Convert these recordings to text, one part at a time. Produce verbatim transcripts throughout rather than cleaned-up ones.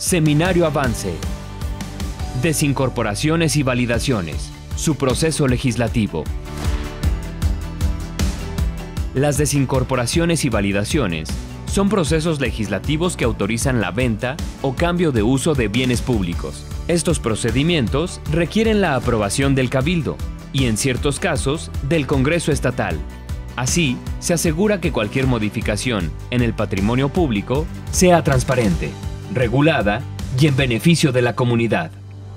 Seminario Avance. Desincorporaciones y validaciones. Su proceso legislativo. Las desincorporaciones y validaciones son procesos legislativos que autorizan la venta o cambio de uso de bienes públicos. Estos procedimientos requieren la aprobación del Cabildo y, en ciertos casos, del Congreso Estatal. Así, se asegura que cualquier modificación en el patrimonio público sea transparente, regulada y en beneficio de la comunidad.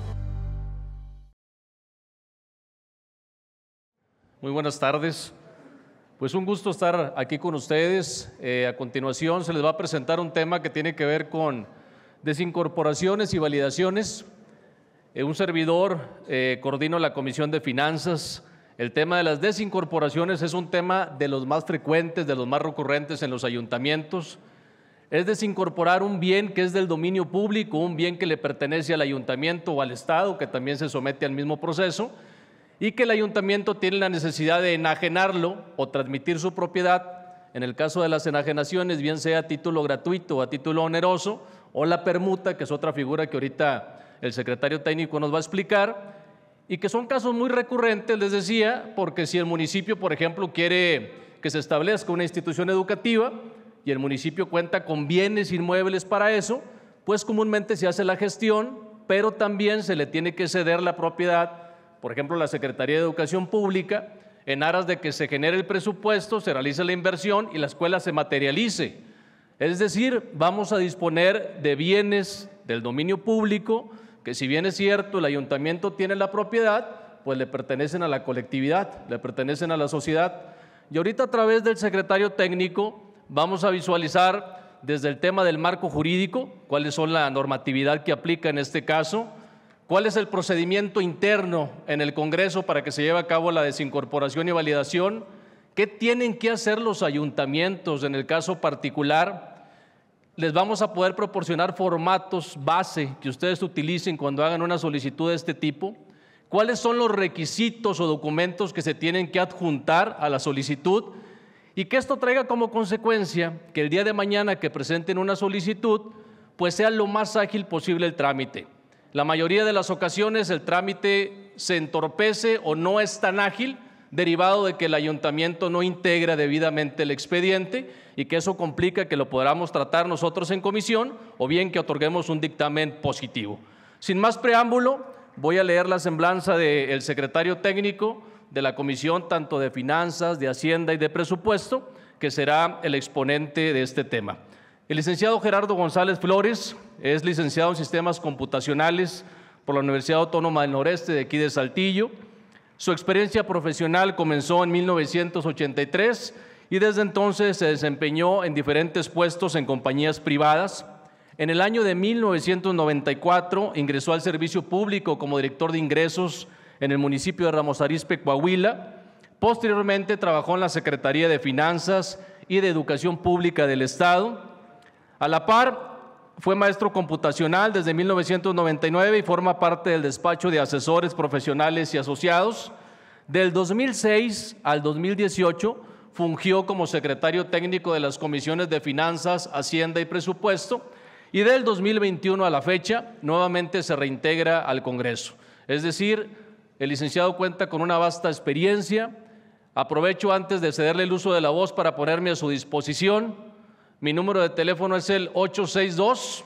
Muy buenas tardes. Pues un gusto estar aquí con ustedes. Eh, a continuación se les va a presentar un tema que tiene que ver con desincorporaciones y validaciones. Eh, un servidor eh, coordino la Comisión de Finanzas. El tema de las desincorporaciones es un tema de los más frecuentes, de los más recurrentes en los ayuntamientos. Es desincorporar un bien que es del dominio público, un bien que le pertenece al ayuntamiento o al Estado, que también se somete al mismo proceso, y que el ayuntamiento tiene la necesidad de enajenarlo o transmitir su propiedad. En el caso de las enajenaciones, bien sea a título gratuito o a título oneroso, o la permuta, que es otra figura que ahorita el secretario técnico nos va a explicar, y que son casos muy recurrentes, les decía, porque si el municipio, por ejemplo, quiere que se establezca una institución educativa y el municipio cuenta con bienes inmuebles para eso, pues comúnmente se hace la gestión, pero también se le tiene que ceder la propiedad, por ejemplo, la Secretaría de Educación Pública, en aras de que se genere el presupuesto, se realice la inversión y la escuela se materialice. Es decir, vamos a disponer de bienes del dominio público, que si bien es cierto, el ayuntamiento tiene la propiedad, pues le pertenecen a la colectividad, le pertenecen a la sociedad. Y ahorita a través del secretario técnico vamos a visualizar desde el tema del marco jurídico, cuáles son la normatividad que aplica en este caso, cuál es el procedimiento interno en el Congreso para que se lleve a cabo la desincorporación y validación, qué tienen que hacer los ayuntamientos en el caso particular. Les vamos a poder proporcionar formatos base que ustedes utilicen cuando hagan una solicitud de este tipo, cuáles son los requisitos o documentos que se tienen que adjuntar a la solicitud y que esto traiga como consecuencia que el día de mañana que presenten una solicitud, pues sea lo más ágil posible el trámite. La mayoría de las ocasiones el trámite se entorpece o no es tan ágil, derivado de que el ayuntamiento no integra debidamente el expediente y que eso complica que lo podamos tratar nosotros en comisión o bien que otorguemos un dictamen positivo. Sin más preámbulo, voy a leer la semblanza del secretario técnico de la Comisión, tanto de Finanzas, de Hacienda y de Presupuesto, que será el exponente de este tema. El licenciado Gerardo González Flores es licenciado en Sistemas Computacionales por la Universidad Autónoma del Noreste de aquí de Saltillo. Su experiencia profesional comenzó en mil novecientos ochenta y tres y desde entonces se desempeñó en diferentes puestos en compañías privadas. En el año de mil novecientos noventa y cuatro ingresó al servicio público como director de ingresos en el municipio de Ramos Arizpe, Coahuila. Posteriormente trabajó en la Secretaría de Finanzas y de Educación Pública del Estado. A la par, fue maestro computacional desde mil novecientos noventa y nueve y forma parte del despacho de asesores profesionales y asociados. Del dos mil seis al dos mil dieciocho fungió como secretario técnico de las comisiones de Finanzas, Hacienda y Presupuesto y del dos mil veintiuno a la fecha nuevamente se reintegra al Congreso. Es decir, el licenciado cuenta con una vasta experiencia. Aprovecho antes de cederle el uso de la voz para ponerme a su disposición. Mi número de teléfono es el ocho seis dos,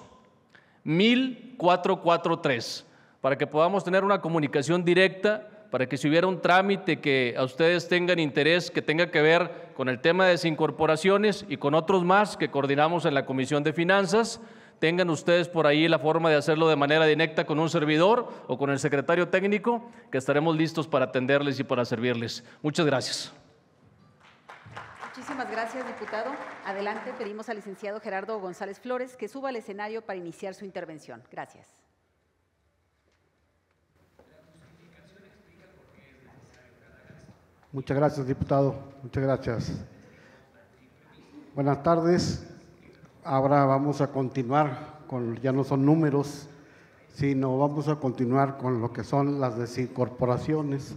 mil cuatrocientos cuarenta y tres, para que podamos tener una comunicación directa, para que si hubiera un trámite que a ustedes tengan interés, que tenga que ver con el tema de desincorporaciones y con otros más que coordinamos en la Comisión de Finanzas, tengan ustedes por ahí la forma de hacerlo de manera directa con un servidor o con el secretario técnico, que estaremos listos para atenderles y para servirles. Muchas gracias. Muchísimas gracias, diputado. Adelante, pedimos al licenciado Gerardo González Flores que suba al escenario para iniciar su intervención. Gracias. Muchas gracias, diputado. Muchas gracias. Buenas tardes. Ahora vamos a continuar con, ya no son números, sino vamos a continuar con lo que son las desincorporaciones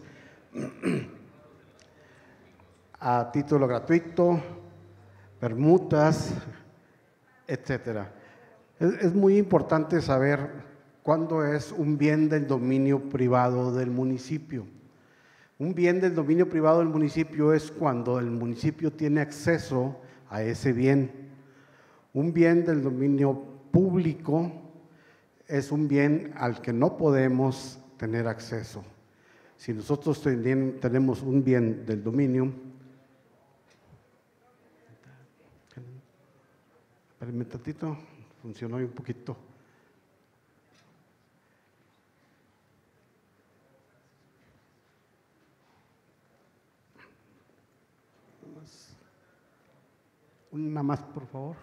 a título gratuito, permutas, etcétera. Es, es muy importante saber cuándo es un bien del dominio privado del municipio. Un bien del dominio privado del municipio es cuando el municipio tiene acceso a ese bien. Un bien del dominio público es un bien al que no podemos tener acceso. Si nosotros ten, tenemos un bien del dominio, espérenme un tantito, funcionó un poquito. Una más, por favor.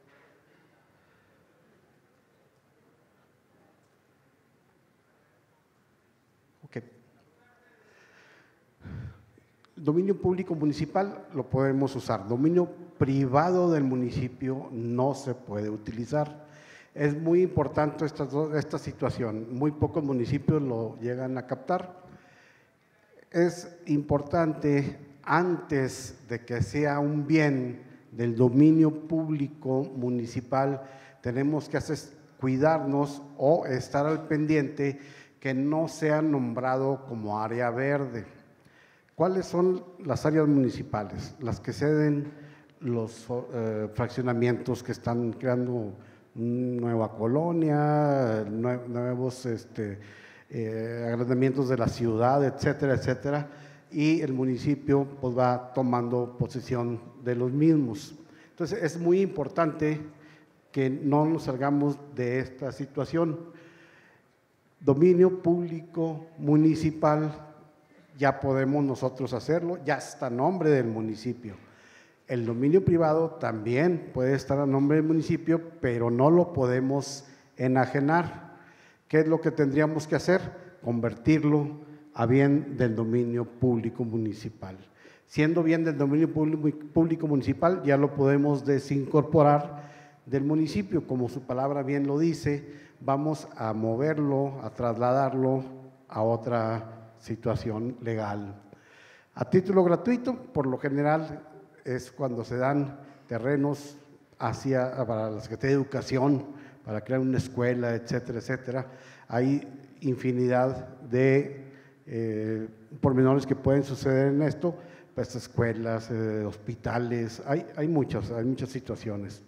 Ok. Dominio público municipal lo podemos usar. Dominio privado del municipio no se puede utilizar. Es muy importante esta, esta situación. Muy pocos municipios lo llegan a captar. Es importante, antes de que sea un bien del dominio público municipal, tenemos que hacer, cuidarnos o estar al pendiente que no sea nombrado como área verde. ¿Cuáles son las áreas municipales? Las que ceden los eh, fraccionamientos que están creando nueva colonia, nue nuevos este, eh, agrandamientos de la ciudad, etcétera, etcétera, y el municipio pues va tomando posesión de los mismos. Entonces es muy importante que no nos salgamos de esta situación. Dominio público municipal, ya podemos nosotros hacerlo, ya está a nombre del municipio. El dominio privado también puede estar a nombre del municipio, pero no lo podemos enajenar. ¿Qué es lo que tendríamos que hacer? Convertirlo a bien del dominio público municipal. Siendo bien del dominio público municipal, ya lo podemos desincorporar del municipio, como su palabra bien lo dice, vamos a moverlo, a trasladarlo a otra situación legal. A título gratuito, por lo general, es cuando se dan terrenos hacia, para la Secretaría de Educación, para crear una escuela, etcétera, etcétera. Hay infinidad de eh, pormenores que pueden suceder en esto, pues escuelas, eh, hospitales, hay, hay muchas, hay muchas situaciones.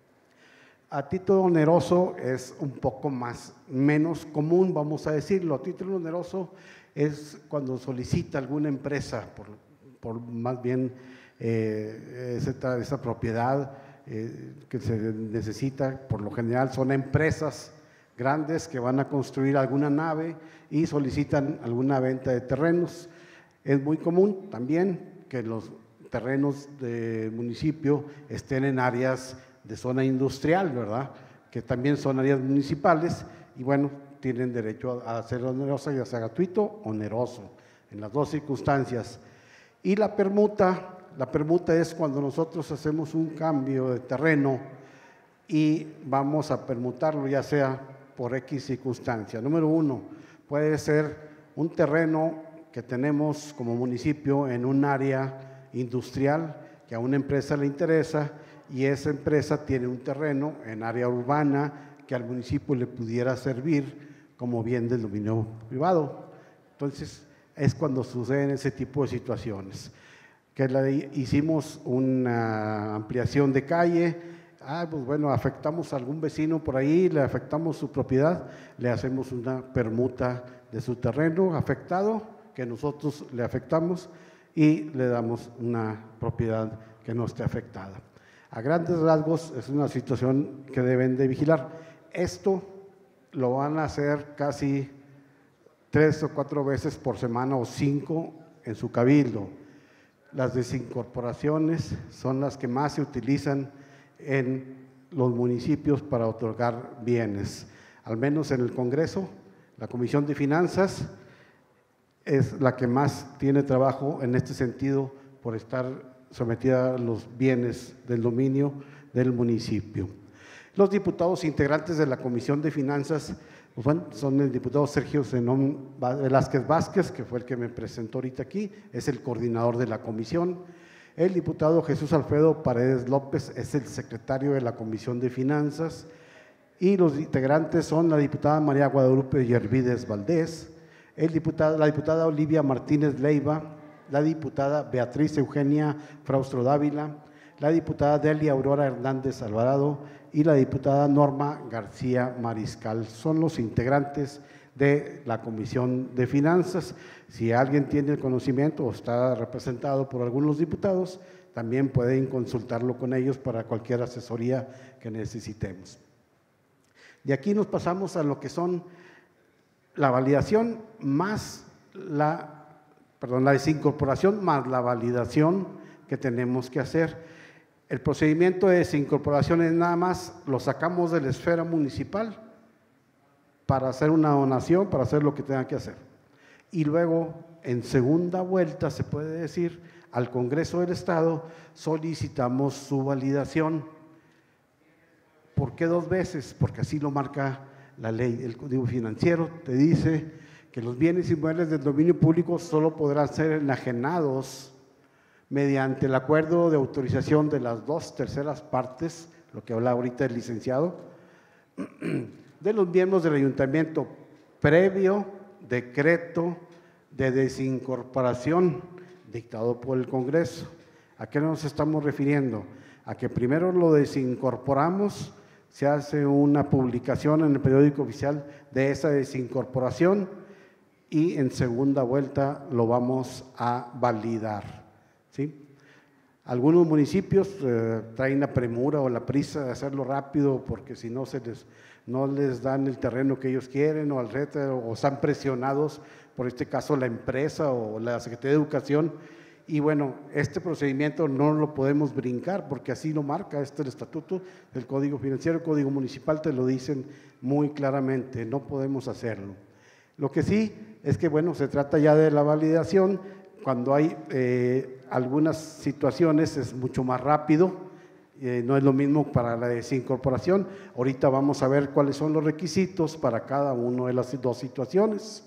A título oneroso es un poco más, menos común, vamos a decirlo. A título oneroso es cuando solicita alguna empresa, por, por más bien eh, esa, esa propiedad eh, que se necesita, por lo general son empresas grandes que van a construir alguna nave y solicitan alguna venta de terrenos. Es muy común también que los terrenos del municipio estén en áreas de zona industrial, ¿verdad? Que también son áreas municipales y bueno, tienen derecho a ser onerosa, ya sea gratuito o oneroso, en las dos circunstancias. Y la permuta, la permuta es cuando nosotros hacemos un cambio de terreno y vamos a permutarlo, ya sea por X circunstancia. Número uno, puede ser un terreno que tenemos como municipio en un área industrial que a una empresa le interesa y esa empresa tiene un terreno en área urbana que al municipio le pudiera servir como bien del dominio privado. Entonces, es cuando suceden ese tipo de situaciones. Que la, hicimos una ampliación de calle, ah, pues bueno, afectamos a algún vecino por ahí, le afectamos su propiedad, le hacemos una permuta de su terreno afectado, que nosotros le afectamos y le damos una propiedad que no esté afectada. A grandes rasgos es una situación que deben de vigilar. Esto lo van a hacer casi tres o cuatro veces por semana o cinco en su cabildo. Las desincorporaciones son las que más se utilizan en los municipios para otorgar bienes. Al menos en el Congreso, la Comisión de Finanzas es la que más tiene trabajo en este sentido por estar sometida a los bienes del dominio del municipio. Los diputados integrantes de la Comisión de Finanzas pues bueno, son el diputado Sergio Zenón Velázquez Vázquez, que fue el que me presentó ahorita aquí, es el coordinador de la comisión. El diputado Jesús Alfredo Paredes López es el secretario de la Comisión de Finanzas. y los integrantes son la diputada María Guadalupe Yervides Valdés, el diputado, la diputada Olivia Martínez Leiva, la diputada Beatriz Eugenia Fraustro Dávila, la diputada Delia Aurora Hernández Alvarado y la diputada Norma García Mariscal. Son los integrantes de la Comisión de Finanzas. Si alguien tiene el conocimiento o está representado por algunos diputados, también pueden consultarlo con ellos para cualquier asesoría que necesitemos. De aquí nos pasamos a lo que son la validación más la, perdón, la desincorporación más la validación que tenemos que hacer. El procedimiento de desincorporación es nada más, lo sacamos de la esfera municipal para hacer una donación, para hacer lo que tenga que hacer. Y luego, en segunda vuelta, se puede decir, al Congreso del Estado solicitamos su validación. ¿Por qué dos veces? Porque así lo marca la ley. El Código Financiero te dice que los bienes inmuebles del dominio público solo podrán ser enajenados mediante el acuerdo de autorización de las dos terceras partes, lo que habla ahorita el licenciado, de los miembros del ayuntamiento, previo decreto de desincorporación dictado por el Congreso. ¿A qué nos estamos refiriendo? A que primero lo desincorporamos, se hace una publicación en el periódico oficial de esa desincorporación y en segunda vuelta lo vamos a validar, ¿sí? Algunos municipios eh, traen la premura o la prisa de hacerlo rápido porque si no se les, no les dan el terreno que ellos quieren o al reto, o están presionados por este caso la empresa o la Secretaría de Educación. Y bueno, este procedimiento no lo podemos brincar porque así lo marca este el estatuto, el Código Financiero, el Código Municipal te lo dicen muy claramente, no podemos hacerlo. Lo que sí es que bueno, se trata ya de la validación, cuando hay eh, algunas situaciones es mucho más rápido, eh, no es lo mismo para la desincorporación. Ahorita vamos a ver cuáles son los requisitos para cada una de las dos situaciones.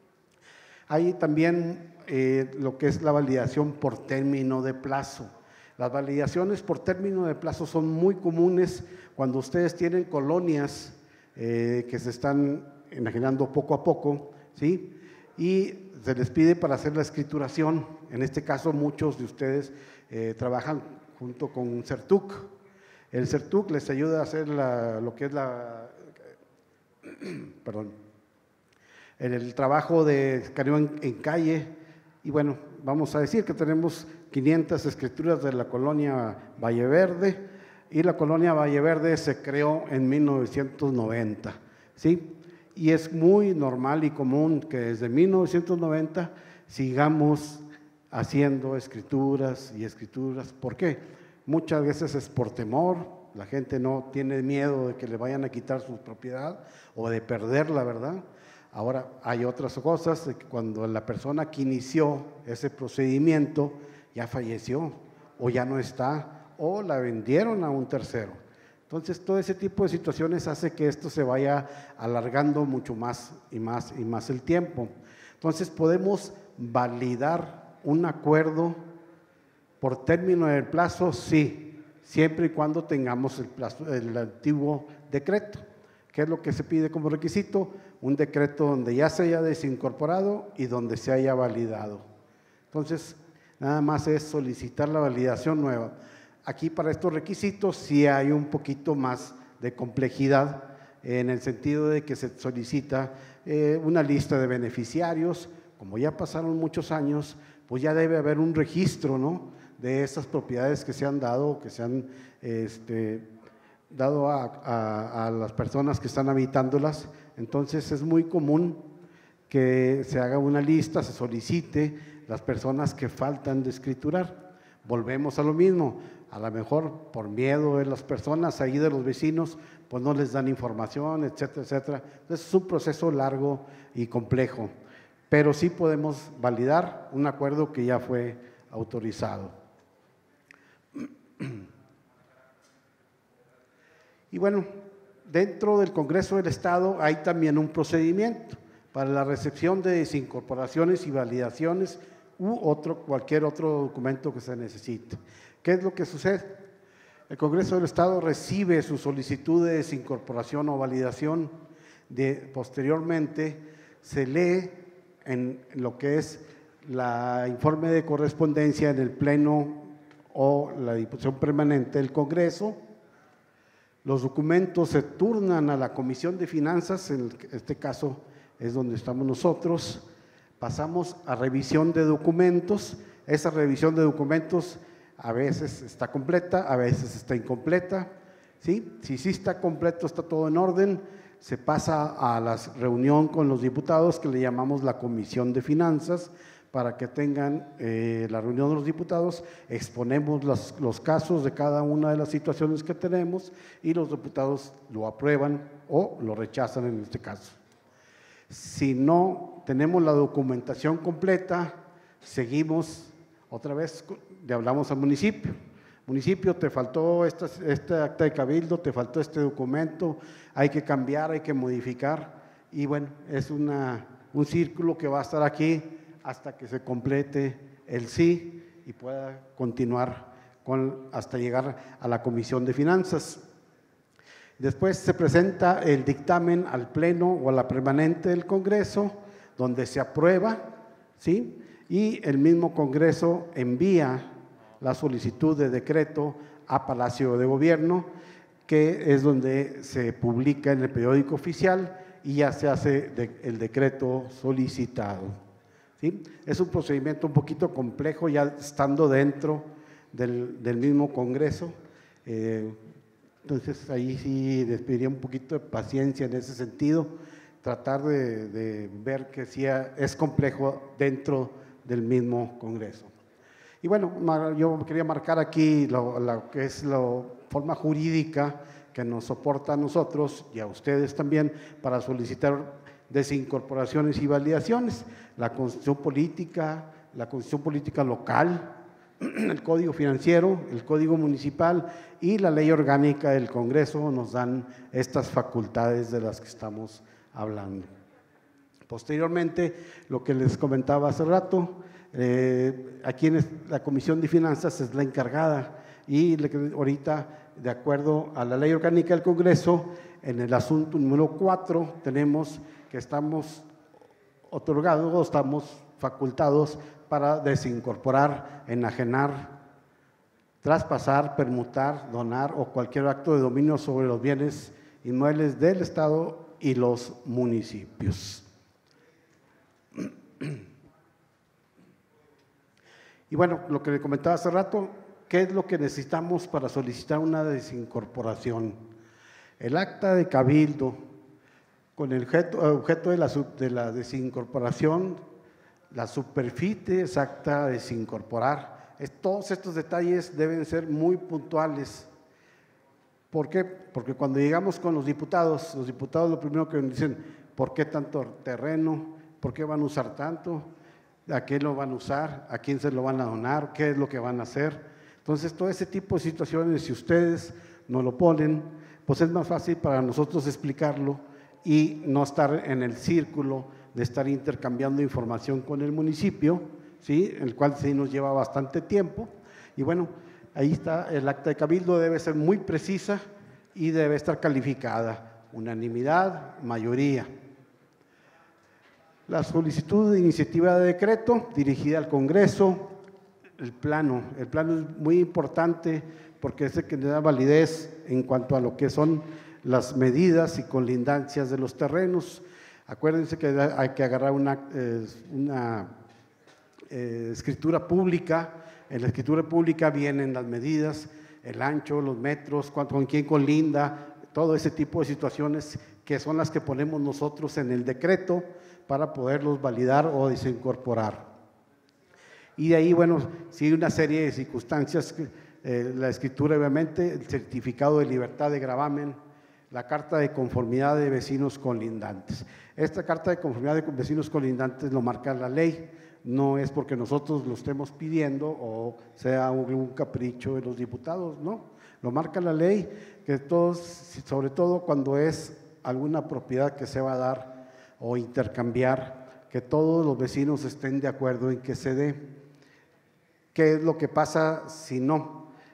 Hay también eh, lo que es la validación por término de plazo. Las validaciones por término de plazo son muy comunes cuando ustedes tienen colonias eh, que se están enajenando poco a poco, ¿sí? Y se les pide para hacer la escrituración. En este caso, muchos de ustedes eh, trabajan junto con CERTUC. El CERTUC les ayuda a hacer la, lo que es la, perdón, el, el trabajo de escaneo en, en calle. Y bueno, vamos a decir que tenemos quinientas escrituras de la colonia Valle Verde y la colonia Valle Verde se creó en mil novecientos noventa, ¿sí? Y es muy normal y común que desde mil novecientos noventa sigamos haciendo escrituras y escrituras. ¿Por qué? Muchas veces es por temor, la gente no tiene miedo de que le vayan a quitar su propiedad o de perderla, ¿verdad? Ahora hay otras cosas, de que cuando la persona que inició ese procedimiento ya falleció o ya no está o la vendieron a un tercero. Entonces, todo ese tipo de situaciones hace que esto se vaya alargando mucho más y más y más el tiempo. Entonces, podemos validar un acuerdo por término del plazo, sí, siempre y cuando tengamos el, plazo, el antiguo decreto. ¿Qué es lo que se pide como requisito? Un decreto donde ya se haya desincorporado y donde se haya validado. Entonces, nada más es solicitar la validación nueva. Aquí para estos requisitos sí hay un poquito más de complejidad en el sentido de que se solicita eh, una lista de beneficiarios. Como ya pasaron muchos años, pues ya debe haber un registro, ¿no?, de esas propiedades que se han dado, que se han este, dado a, a, a las personas que están habitándolas. Entonces es muy común que se haga una lista, se solicite las personas que faltan de escriturar. Volvemos a lo mismo. A lo mejor por miedo de las personas, ahí de los vecinos, pues no les dan información, etcétera, etcétera. Entonces es un proceso largo y complejo, pero sí podemos validar un acuerdo que ya fue autorizado. Y bueno, dentro del Congreso del Estado hay también un procedimiento para la recepción de desincorporaciones y validaciones u otro, cualquier otro documento que se necesite. ¿Qué es lo que sucede? El Congreso del Estado recibe su solicitud de desincorporación o validación. De, posteriormente, se lee en lo que es la informe de correspondencia en el Pleno o la Diputación Permanente del Congreso. Los documentos se turnan a la Comisión de Finanzas, en este caso es donde estamos nosotros. Pasamos a revisión de documentos. Esa revisión de documentos a veces está completa, a veces está incompleta, ¿sí? Si sí está completo, está todo en orden, se pasa a la reunión con los diputados que le llamamos la Comisión de Finanzas, para que tengan eh, la reunión de los diputados, exponemos los, los casos de cada una de las situaciones que tenemos y los diputados lo aprueban o lo rechazan en este caso. Si no tenemos la documentación completa, seguimos otra vez, le hablamos al municipio. Municipio, te faltó esta, este acta de cabildo, te faltó este documento, hay que cambiar, hay que modificar. Y bueno, es una, un círculo que va a estar aquí hasta que se complete el sí y pueda continuar con, hasta llegar a la Comisión de Finanzas. Después se presenta el dictamen al Pleno o a la Permanente del Congreso, donde se aprueba, ¿sí? Y el mismo Congreso envía la solicitud de decreto a Palacio de Gobierno, que es donde se publica en el periódico oficial y ya se hace de, el decreto solicitado, ¿sí? Es un procedimiento un poquito complejo ya estando dentro del, del mismo Congreso, eh, entonces ahí sí les pediría un poquito de paciencia en ese sentido, tratar de, de ver que sí es complejo dentro del mismo Congreso. Y bueno, yo quería marcar aquí lo, lo que es la forma jurídica que nos soporta a nosotros y a ustedes también para solicitar desincorporaciones y validaciones. La Constitución Política, la Constitución Política Local, el Código Financiero, el Código Municipal y la Ley Orgánica del Congreso nos dan estas facultades de las que estamos hablando. Posteriormente, lo que les comentaba hace rato, eh, aquí en la Comisión de Finanzas es la encargada y le, ahorita, de acuerdo a la Ley Orgánica del Congreso, en el asunto número cuatro tenemos que estamos otorgados o estamos facultados para desincorporar, enajenar, traspasar, permutar, donar o cualquier acto de dominio sobre los bienes inmuebles del Estado y los municipios. Y bueno, lo que le comentaba hace rato, ¿qué es lo que necesitamos para solicitar una desincorporación? El acta de cabildo con el objeto, objeto de, la, de la desincorporación, la superficie exacta de desincorporar. Es, todos estos detalles deben ser muy puntuales. ¿Por qué? Porque cuando llegamos con los diputados, los diputados lo primero que nos dicen, ¿por qué tanto terreno? ¿Por qué van a usar tanto? ¿A qué lo van a usar? ¿A quién se lo van a donar? ¿Qué es lo que van a hacer? Entonces, todo ese tipo de situaciones, si ustedes nos lo ponen, pues es más fácil para nosotros explicarlo y no estar en el círculo de estar intercambiando información con el municipio, ¿sí? El cual sí nos lleva bastante tiempo. Y bueno, ahí está, el acta de cabildo debe ser muy precisa y debe estar calificada, unanimidad, mayoría. La solicitud de iniciativa de decreto dirigida al Congreso, el plano, el plano es muy importante porque es el que le da validez en cuanto a lo que son las medidas y colindancias de los terrenos. Acuérdense que hay que agarrar una, eh, una eh, escritura pública. En la escritura pública vienen las medidas, el ancho, los metros, cuánto, con quién colinda, todo ese tipo de situaciones que son las que ponemos nosotros en el decreto para poderlos validar o desincorporar. Y de ahí, bueno, sigue una serie de circunstancias, eh, la escritura obviamente, el certificado de libertad de gravamen, la carta de conformidad de vecinos colindantes. Esta carta de conformidad de vecinos colindantes lo marca la ley, no es porque nosotros lo estemos pidiendo o sea un, un capricho de los diputados, no, lo marca la ley, que todos, sobre todo cuando es alguna propiedad que se va a dar o intercambiar, que todos los vecinos estén de acuerdo en que se dé. ¿Qué es lo que pasa si no?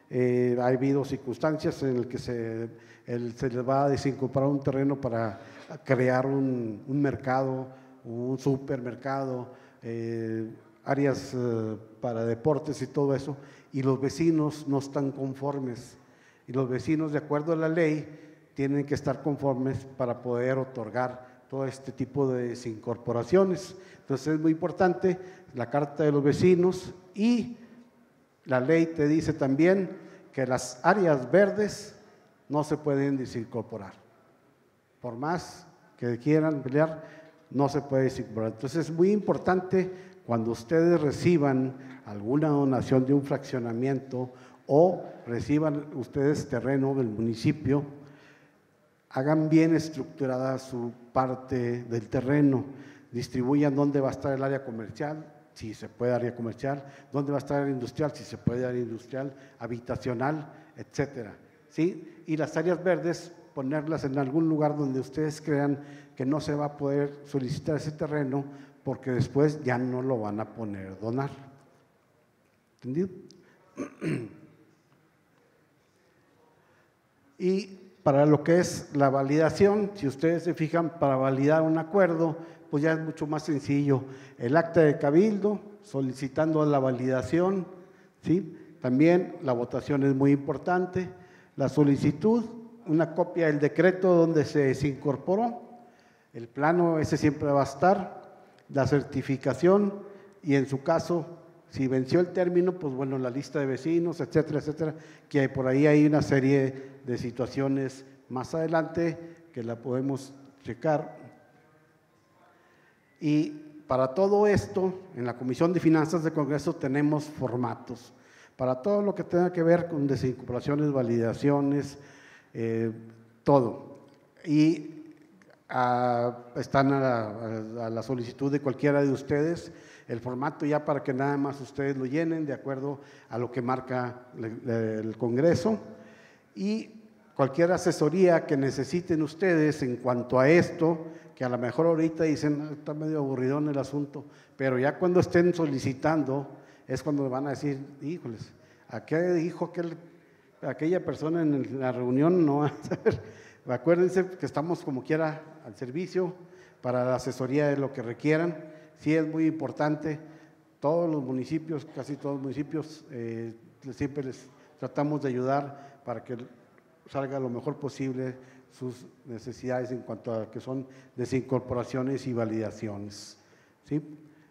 Eh, ha habido circunstancias en las que se, el, se les va a desincorporar un terreno para crear un, un mercado, un supermercado, eh, áreas eh, para deportes y todo eso, y los vecinos no están conformes. Y los vecinos, de acuerdo a la ley, tienen que estar conformes para poder otorgar todo este tipo de desincorporaciones. Entonces es muy importante la Carta de los Vecinos, y la ley te dice también que las áreas verdes no se pueden desincorporar. Por más que quieran pelear, no se puede desincorporar. Entonces es muy importante cuando ustedes reciban alguna donación de un fraccionamiento o reciban ustedes terreno del municipio, hagan bien estructurada su parte del terreno, distribuyan dónde va a estar el área comercial, si se puede área comercial, dónde va a estar el industrial, si se puede área industrial, habitacional, etcétera, ¿sí? Y las áreas verdes, ponerlas en algún lugar donde ustedes crean que no se va a poder solicitar ese terreno, porque después ya no lo van a poner donar. ¿Entendido? Y para lo que es la validación, si ustedes se fijan, para validar un acuerdo, pues ya es mucho más sencillo. El acta de cabildo, solicitando la validación, ¿sí? También la votación es muy importante. La solicitud, una copia del decreto donde se, se incorporó, el plano ese siempre va a estar, la certificación y en su caso, si venció el término, pues bueno, la lista de vecinos, etcétera, etcétera, que hay, por ahí hay una serie de situaciones más adelante que la podemos checar. Y para todo esto, en la Comisión de Finanzas del Congreso tenemos formatos, para todo lo que tenga que ver con desincorporaciones, validaciones, eh, todo. Y a, están a la, a la solicitud de cualquiera de ustedes, el formato ya para que nada más ustedes lo llenen de acuerdo a lo que marca el, el Congreso, y cualquier asesoría que necesiten ustedes en cuanto a esto, que a lo mejor ahorita dicen, está medio aburridón el asunto, pero ya cuando estén solicitando, es cuando van a decir, híjoles, ¿a qué dijo aquel, aquella persona en la reunión? No, acuérdense que estamos como quiera al servicio para la asesoría de lo que requieran. Sí es muy importante, todos los municipios, casi todos los municipios, eh, siempre les tratamos de ayudar para que salga lo mejor posible sus necesidades en cuanto a que son desincorporaciones y validaciones, ¿sí?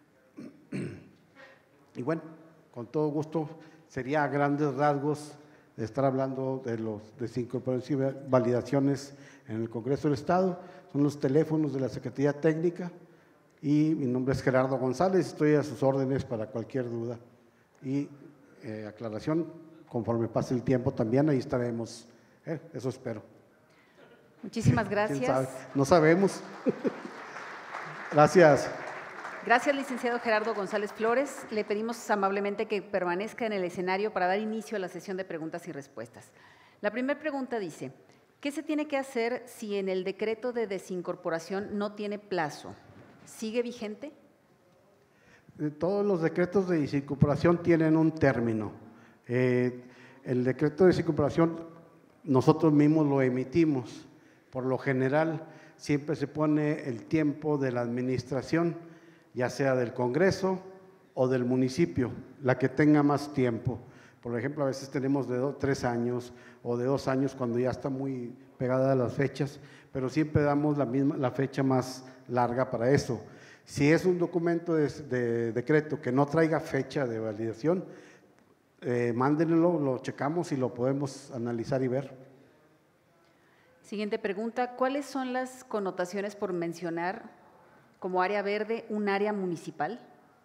Y bueno, con todo gusto, sería a grandes rasgos de estar hablando de los desincorporaciones y validaciones en el Congreso del Estado. Son los teléfonos de la Secretaría Técnica y mi nombre es Gerardo González, estoy a sus órdenes para cualquier duda y eh, aclaración, conforme pase el tiempo también, ahí estaremos, eh, eso espero. Muchísimas gracias. ¿Quién sabe? No sabemos. Gracias. Gracias, licenciado Gerardo González Flores. Le pedimos amablemente que permanezca en el escenario para dar inicio a la sesión de preguntas y respuestas. La primera pregunta dice, ¿qué se tiene que hacer si en el decreto de desincorporación no tiene plazo? ¿Sigue vigente? Todos los decretos de desincorporación tienen un término. Eh, el decreto de desincorporación nosotros mismos lo emitimos. Por lo general, siempre se pone el tiempo de la administración, ya sea del Congreso o del municipio, la que tenga más tiempo. Por ejemplo, a veces tenemos de dos, tres años o de dos años cuando ya está muy pegada a las fechas, pero siempre damos la misma, la fecha más larga para eso. Si es un documento de, de decreto que no traiga fecha de validación, eh, mándenlo, lo checamos y lo podemos analizar y ver. Siguiente pregunta, ¿cuáles son las connotaciones por mencionar como área verde un área municipal?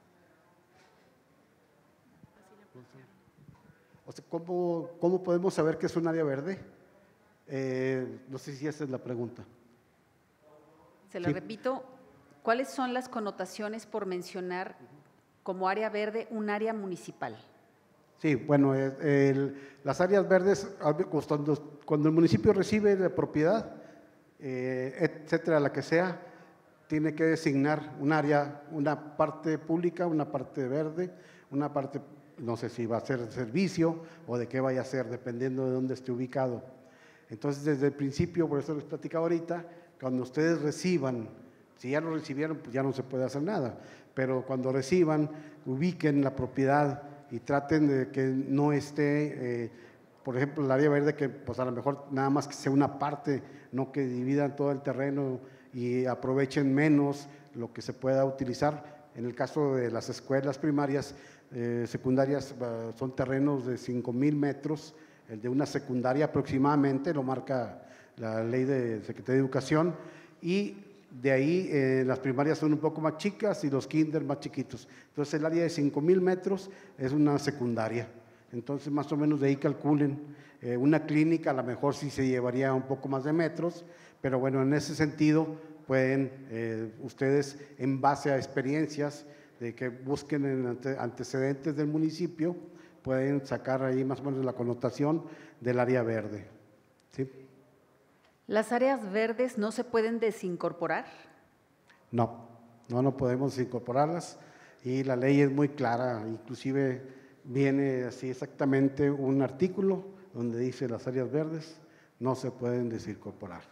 O sea, ¿cómo, ¿Cómo podemos saber que es un área verde? Eh, no sé si esa es la pregunta. Se lo Sí. repito, ¿cuáles son las connotaciones por mencionar como área verde un área municipal? Sí, bueno, eh, el, las áreas verdes, cuando, cuando el municipio recibe la propiedad, eh, etcétera, la que sea, tiene que designar un área, una parte pública, una parte verde, una parte no sé si va a ser servicio o de qué vaya a ser, dependiendo de dónde esté ubicado. Entonces, desde el principio, por eso les platicaba ahorita, cuando ustedes reciban, si ya lo recibieron, pues ya no se puede hacer nada, pero cuando reciban, ubiquen la propiedad y traten de que no esté, eh, por ejemplo, el área verde, que pues a lo mejor nada más que sea una parte, no que dividan todo el terreno y aprovechen menos lo que se pueda utilizar. En el caso de las escuelas primarias, eh, secundarias, uh, son terrenos de cinco mil metros, el de una secundaria aproximadamente, lo marca la ley de Secretaría de Educación, y de ahí eh, las primarias son un poco más chicas y los kinder más chiquitos. Entonces el área de cinco mil metros es una secundaria. Entonces más o menos de ahí calculen. Eh, una clínica a lo mejor sí se llevaría un poco más de metros, pero bueno, en ese sentido pueden eh, ustedes, en base a experiencias de que busquen en ante, antecedentes del municipio, pueden sacar ahí más o menos la connotación del área verde. ¿Sí? ¿Las áreas verdes no se pueden desincorporar? No, no, no podemos incorporarlas y la ley es muy clara, inclusive viene así exactamente un artículo donde dice las áreas verdes no se pueden desincorporar.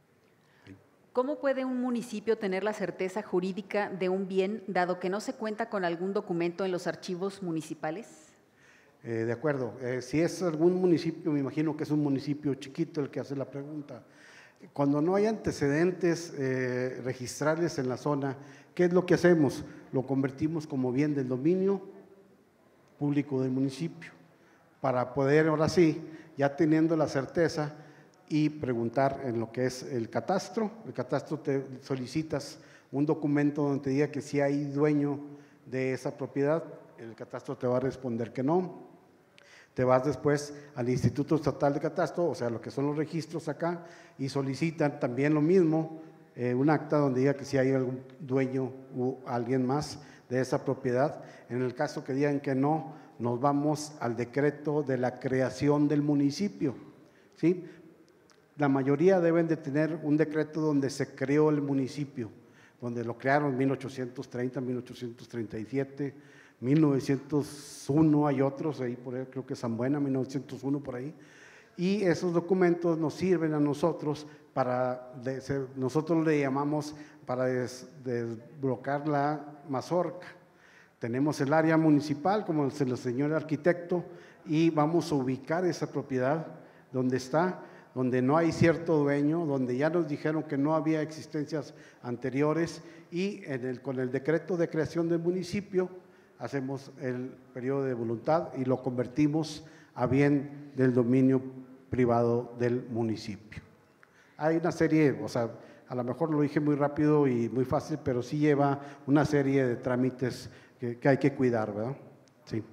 ¿Cómo puede un municipio tener la certeza jurídica de un bien dado que no se cuenta con algún documento en los archivos municipales? Eh, de acuerdo, eh, si es algún municipio, me imagino que es un municipio chiquito el que hace la pregunta. Cuando no hay antecedentes eh, registrales en la zona, ¿qué es lo que hacemos? Lo convertimos como bien del dominio público del municipio, para poder ahora sí, ya teniendo la certeza y preguntar en lo que es el catastro. El catastro te solicitas un documento donde te diga que si hay dueño de esa propiedad, el catastro te va a responder que no. Te vas después al Instituto Estatal de Catastro, o sea, lo que son los registros acá, y solicitan también lo mismo, eh, un acta donde diga que si hay algún dueño o alguien más de esa propiedad. En el caso que digan que no, nos vamos al decreto de la creación del municipio, ¿sí? La mayoría deben de tener un decreto donde se creó el municipio, donde lo crearon en mil ochocientos treinta, mil ochocientos treinta y siete, mil novecientos uno, hay otros, ahí por ahí, creo que San Buena, mil novecientos uno por ahí, y esos documentos nos sirven a nosotros para, de, se, nosotros le llamamos para des, desbloquear la mazorca. Tenemos el área municipal, como se lo enseñó el arquitecto, y vamos a ubicar esa propiedad donde está, donde no hay cierto dueño, donde ya nos dijeron que no había existencias anteriores, y en el, con el decreto de creación del municipio hacemos el periodo de voluntad y lo convertimos a bien del dominio privado del municipio. Hay una serie, o sea, a lo mejor lo dije muy rápido y muy fácil, pero sí lleva una serie de trámites que, que hay que cuidar, ¿verdad? Sí.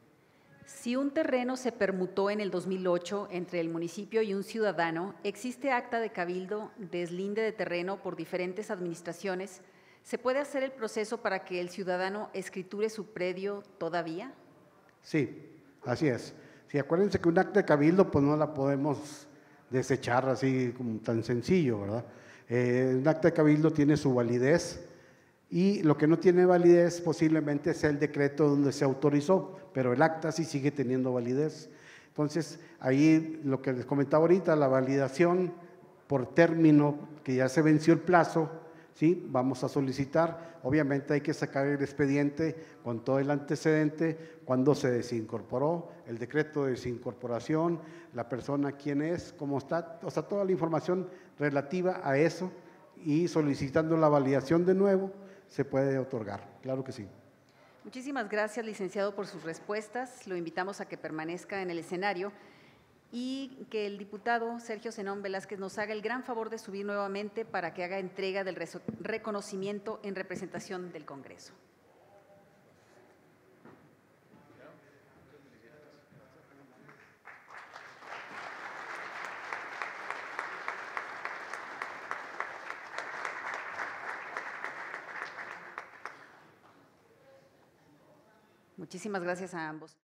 Si un terreno se permutó en el dos mil ocho entre el municipio y un ciudadano, ¿existe acta de cabildo, deslinde de terreno por diferentes administraciones? ¿Se puede hacer el proceso para que el ciudadano escriture su predio todavía? Sí, así es. Sí, acuérdense que un acta de cabildo pues no la podemos desechar así como tan sencillo, ¿verdad? Eh, un acta de cabildo tiene su validez y lo que no tiene validez posiblemente sea el decreto donde se autorizó, pero el acta sí sigue teniendo validez. Entonces, ahí lo que les comentaba ahorita, la validación por término, que ya se venció el plazo, ¿sí? Vamos a solicitar, obviamente hay que sacar el expediente con todo el antecedente, cuando se desincorporó, el decreto de desincorporación, la persona quién es, cómo está, o sea, toda la información relativa a eso, y solicitando la validación de nuevo, se puede otorgar, claro que sí. Muchísimas gracias, licenciado, por sus respuestas. Lo invitamos a que permanezca en el escenario y que el diputado Sergio Zenón Velázquez nos haga el gran favor de subir nuevamente para que haga entrega del reconocimiento en representación del Congreso. Muchísimas gracias a ambos.